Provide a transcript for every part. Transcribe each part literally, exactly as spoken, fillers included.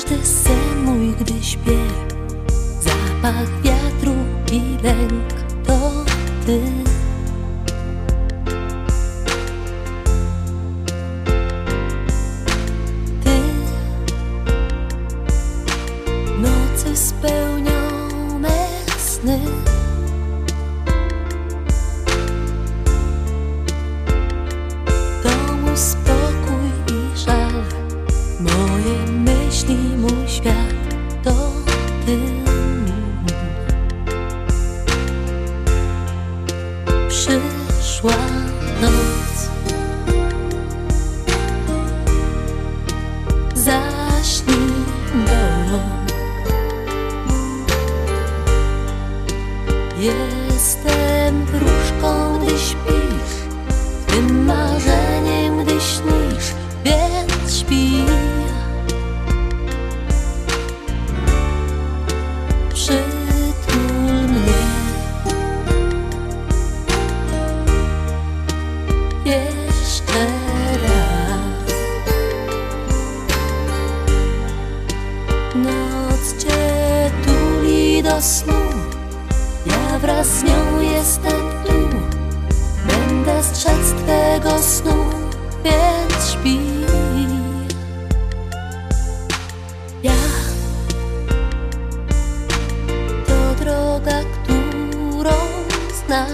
Każdy sen mój, gdy śpię, zapach wiatru i lęk to ty. Ty. Nocy spełnione sny. To mój spokój i żal, moje myśli, mój świat to ty. Przyszła noc, zaśnij wolno. Jestem wróżką, gdy śpisz, tym marzeniem, gdy śnisz, więc śpi. Przytul mnie jeszcze raz. Noc cię tuli do snu, ja wraz z nią jestem tu. Będę strzec twego snu, więc śpi. Ja to droga, którą znasz.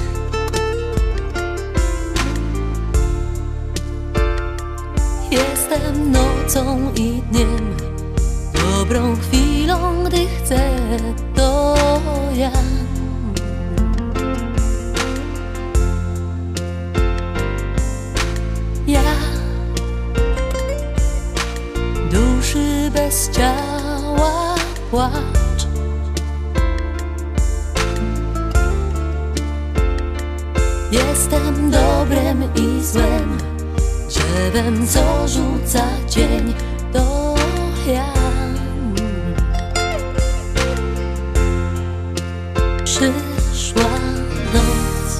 Jestem nocą i dniem, dobrą chwilą, gdy chcę, to ja. Ja, duszy bez ciała płacz. Jestem dobrem i złem, drzewem, co rzuca cień, to ja. Przyszła noc,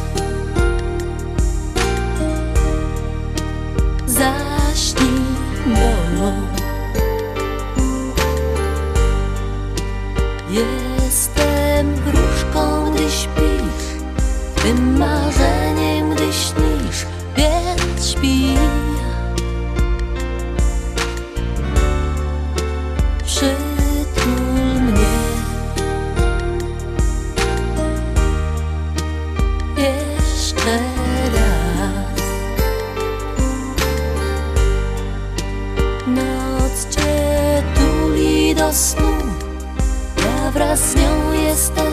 zaśnij wolno. Jestem wróżką, gdy śpisz, tym marzeniem, gdy śnisz, więc śpi. Przytul mnie jeszcze raz. Noc cię tuli do snu, ja wraz z nią jestem